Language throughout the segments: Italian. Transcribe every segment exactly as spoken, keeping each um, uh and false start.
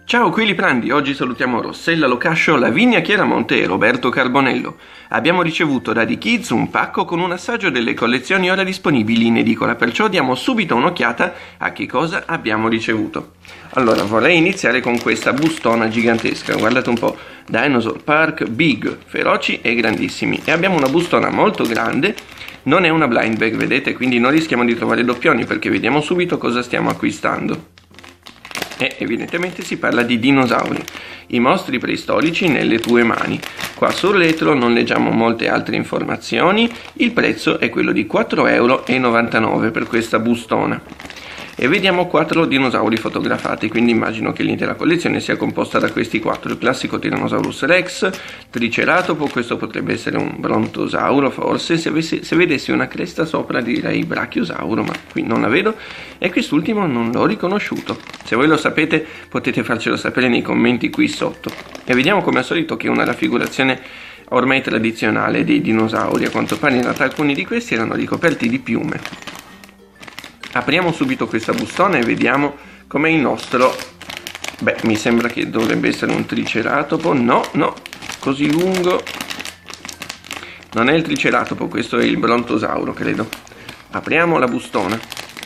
Ciao qui Liprandi, oggi salutiamo Rossella Locascio, Lavinia Chiaramonte e Roberto Carbonello. Abbiamo ricevuto da The Kids un pacco con un assaggio delle collezioni ora disponibili in edicola, perciò diamo subito un'occhiata a che cosa abbiamo ricevuto. Allora, vorrei iniziare con questa bustona gigantesca, guardate un po', Dinosaur Park Big, feroci e grandissimi. E abbiamo una bustona molto grande, non è una blind bag, vedete, quindi non rischiamo di trovare doppioni perché vediamo subito cosa stiamo acquistando. E evidentemente si parla di dinosauri, i mostri preistorici nelle tue mani. Qua sul retro non leggiamo molte altre informazioni, il prezzo è quello di quattro euro e novantanove per questa bustona. E vediamo quattro dinosauri fotografati, quindi immagino che l'intera collezione sia composta da questi quattro: il classico Tyrannosaurus Rex, Triceratopo, questo potrebbe essere un Brontosauro forse, se, avessi, se vedessi una cresta sopra direi Brachiosauro, ma qui non la vedo, e quest'ultimo non l'ho riconosciuto. Se voi lo sapete potete farcelo sapere nei commenti qui sotto. E vediamo come al solito che è una raffigurazione ormai tradizionale dei dinosauri, a quanto pare in realtà alcuni di questi erano ricoperti di piume. Apriamo subito questa bustona e vediamo com'è il nostro. Beh, mi sembra che dovrebbe essere un triceratopo. No, no, così lungo. Non è il triceratopo, questo è il brontosauro, credo. Apriamo la bustona.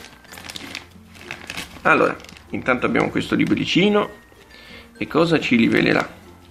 Allora, intanto abbiamo questo libricino. E cosa ci rivelerà?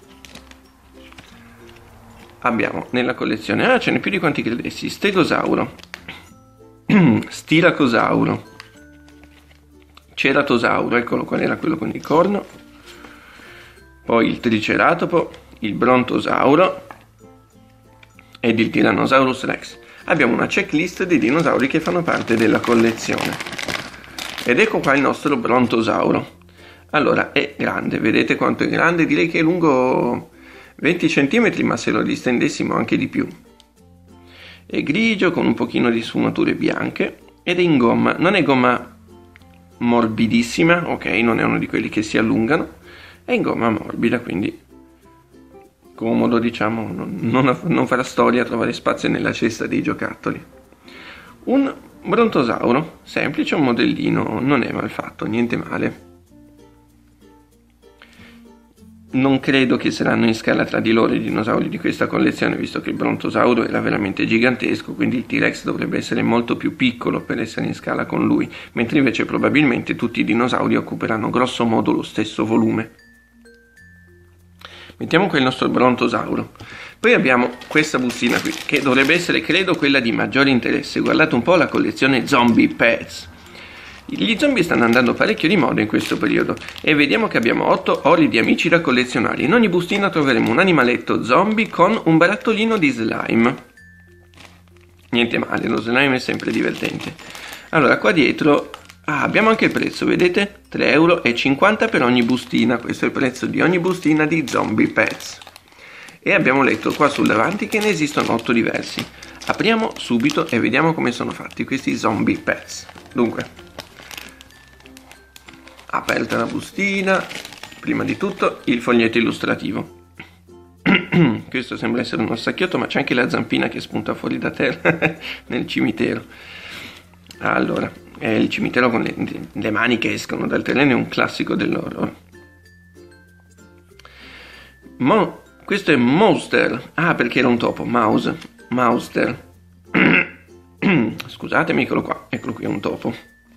Abbiamo nella collezione, ah, ce n'è più di quanti credessi, stegosauro, stilacosauro, ceratosauro, eccolo qual era quello con il corno, poi il triceratopo, il brontosauro ed il Tyrannosaurus Rex. Abbiamo una checklist dei dinosauri che fanno parte della collezione. Ed ecco qua il nostro brontosauro. Allora, è grande, vedete quanto è grande? Direi che è lungo venti centimetri, ma se lo distendessimo anche di più. È grigio con un pochino di sfumature bianche ed è in gomma. Non è gomma morbidissima, ok, non è uno di quelli che si allungano, è in gomma morbida, quindi comodo, diciamo, non, non, non farà storia a trovare spazio nella cesta dei giocattoli. Un brontosauro semplice, un modellino, non è mal fatto, niente male. Non credo che saranno in scala tra di loro i dinosauri di questa collezione, visto che il brontosauro era veramente gigantesco, quindi il T-Rex dovrebbe essere molto più piccolo per essere in scala con lui, mentre invece probabilmente tutti i dinosauri occuperanno grosso modo lo stesso volume. Mettiamo qui il nostro brontosauro. Poi abbiamo questa bustina qui, che dovrebbe essere, credo, quella di maggiore interesse. Guardate un po' la collezione Zombie Pets. Gli zombie stanno andando parecchio di moda in questo periodo e vediamo che abbiamo otto orridi amici da collezionare. In ogni bustina troveremo un animaletto zombie con un barattolino di slime. Niente male, lo slime è sempre divertente. Allora, qua dietro ah, abbiamo anche il prezzo, vedete? tre euro e cinquanta per ogni bustina, questo è il prezzo di ogni bustina di Zombie Pets. E abbiamo letto qua sul davanti che ne esistono otto diversi. Apriamo subito e vediamo come sono fatti questi Zombie Pets. Dunque, aperta la bustina, prima di tutto il foglietto illustrativo. Questo sembra essere uno sacchiotto, ma c'è anche la zampina che spunta fuori da terra nel cimitero. Allora, è il cimitero con le, le mani che escono dal terreno, è un classico dell'horror. Mo, questo è Monster. Ah, perché era un topo, Mouse, Mouster. Scusatemi, eccolo qua, eccolo qui, è un topo.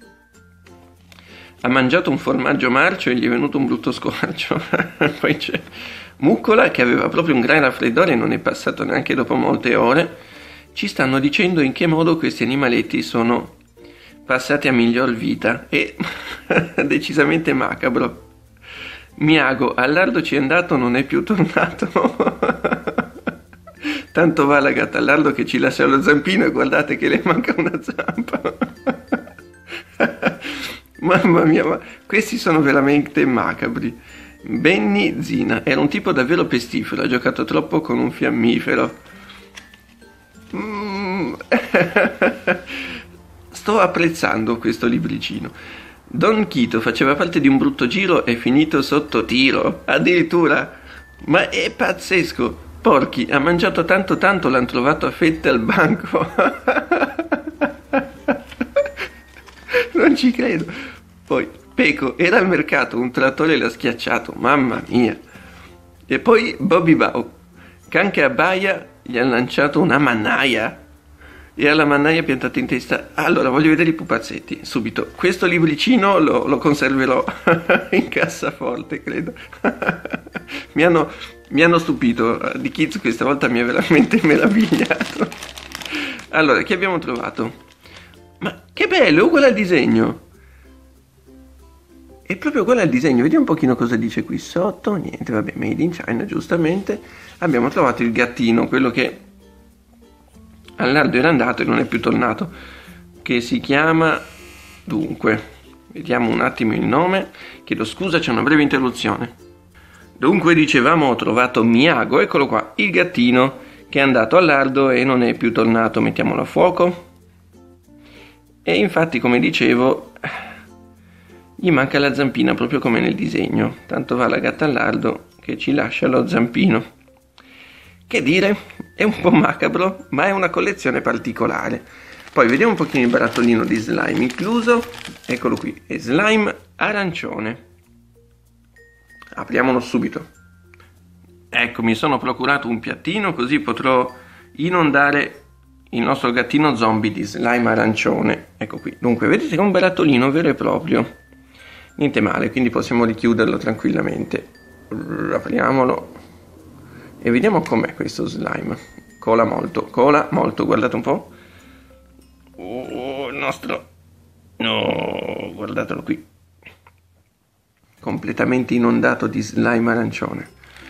Ha mangiato un formaggio marcio e gli è venuto un brutto squarcio. Poi c'è Muccola che aveva proprio un gran raffreddore e non è passato neanche dopo molte ore. Ci stanno dicendo in che modo questi animaletti sono passati a miglior vita. E decisamente macabro. Miago, Allardo ci è andato, non è più tornato. Tanto va la gatta Allardo che ci lascia lo zampino e guardate che le manca una zampa. Mamma mia, ma questi sono veramente macabri. Benny Zina era un tipo davvero pestifero, ha giocato troppo con un fiammifero. Mm. Sto apprezzando questo libricino. Don Chito faceva parte di un brutto giro e è finito sotto tiro. Addirittura, ma è pazzesco. Porchi, ha mangiato tanto tanto, l'hanno trovato a fette al banco. Non ci credo. Poi Peco era al mercato, un trattore l'ha schiacciato, mamma mia. E poi Bobby Bau, can che abbaia, gli ha lanciato una mannaia e alla mannaia piantata in testa. Allora, voglio vedere i pupazzetti, subito. Questo libricino lo, lo conserverò in cassaforte, credo. mi, hanno, mi hanno stupito, di Kids questa volta mi ha veramente meravigliato. Allora, che abbiamo trovato? Ma che bello, è uguale al disegno. È proprio uguale al disegno, vediamo un pochino cosa dice qui sotto. Niente, vabbè, made in China, giustamente. Abbiamo trovato il gattino, quello che all'Ardo era andato e non è più tornato, che si chiama, dunque, vediamo un attimo il nome, chiedo scusa, c'è una breve interruzione. Dunque, dicevamo, ho trovato Miago, eccolo qua, il gattino che è andato all'Ardo e non è più tornato. Mettiamolo a fuoco. E infatti, come dicevo, gli manca la zampina, proprio come nel disegno. Tanto va la gatta all'Ardo che ci lascia lo zampino. Che dire, è un po' macabro, ma è una collezione particolare. Poi vediamo un pochino il barattolino di slime incluso. Eccolo qui, è slime arancione. Apriamolo subito. Ecco, mi sono procurato un piattino, così potrò inondare il nostro gattino zombie di slime arancione. Ecco qui, dunque vedete che è un barattolino vero e proprio. Niente male, quindi possiamo richiuderlo tranquillamente. Apriamolo e vediamo com'è questo slime. Cola molto, cola molto, guardate un po'. Oh, il nostro... No, guardatelo qui. Completamente inondato di slime arancione.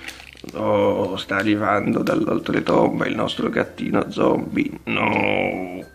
Oh, sta arrivando dall'oltretomba il nostro gattino zombie. No.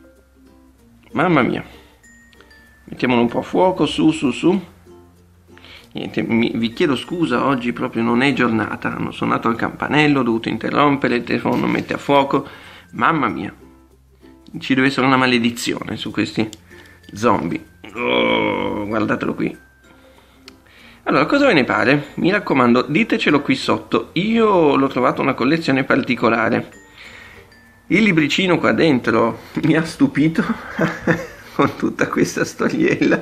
Mamma mia. Mettiamolo un po' a fuoco, su, su, su. Niente, mi, vi chiedo scusa, oggi proprio non è giornata. Hanno suonato il campanello, ho dovuto interrompere, il telefono non mette a fuoco. Mamma mia. Ci deve essere una maledizione su questi zombie. Oh, guardatelo qui. Allora, cosa ve ne pare? Mi raccomando, ditecelo qui sotto. Io l'ho trovato una collezione particolare. Il libricino qua dentro mi ha stupito con tutta questa storiella.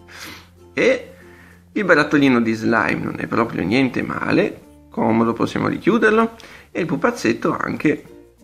E il barattolino di slime non è proprio niente male. Comodo, possiamo richiuderlo. E il pupazzetto anche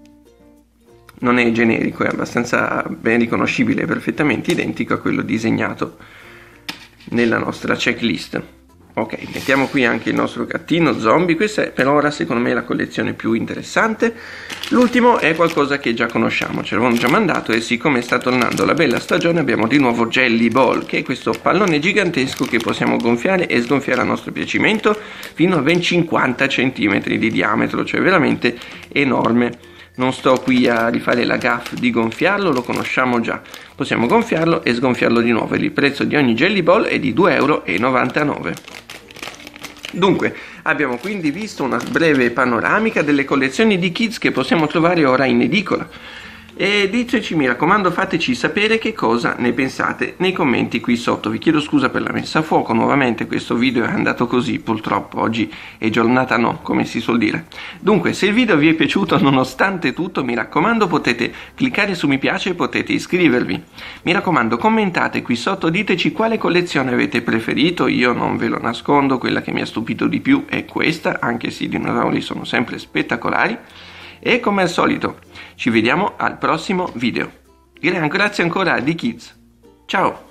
non è generico, è abbastanza ben riconoscibile, è perfettamente identico a quello disegnato nella nostra checklist. Ok, mettiamo qui anche il nostro gattino zombie. Questa è per ora secondo me la collezione più interessante. L'ultimo è qualcosa che già conosciamo, ce l'avevamo già mandato, e siccome sta tornando la bella stagione abbiamo di nuovo Jelly Ball, che è questo pallone gigantesco che possiamo gonfiare e sgonfiare a nostro piacimento fino a ben cinquanta centimetri di diametro, cioè veramente enorme. Non sto qui a rifare la gaffe di gonfiarlo, lo conosciamo già. Possiamo gonfiarlo e sgonfiarlo di nuovo. Il prezzo di ogni Jelly Ball è di due e novantanove euro. Dunque, abbiamo quindi visto una breve panoramica delle collezioni di Kids che possiamo trovare ora in edicola. E diteci, mi raccomando, fateci sapere che cosa ne pensate nei commenti qui sotto. Vi chiedo scusa per la messa a fuoco, nuovamente questo video è andato così, purtroppo oggi è giornata no, come si suol dire. Dunque, se il video vi è piaciuto nonostante tutto, mi raccomando, potete cliccare su mi piace e potete iscrivervi. Mi raccomando, commentate qui sotto, diteci quale collezione avete preferito. Io non ve lo nascondo, quella che mi ha stupito di più è questa, anche se i dinosauri sono sempre spettacolari. E come al solito, ci vediamo al prossimo video. Grazie ancora a D Kids. Ciao!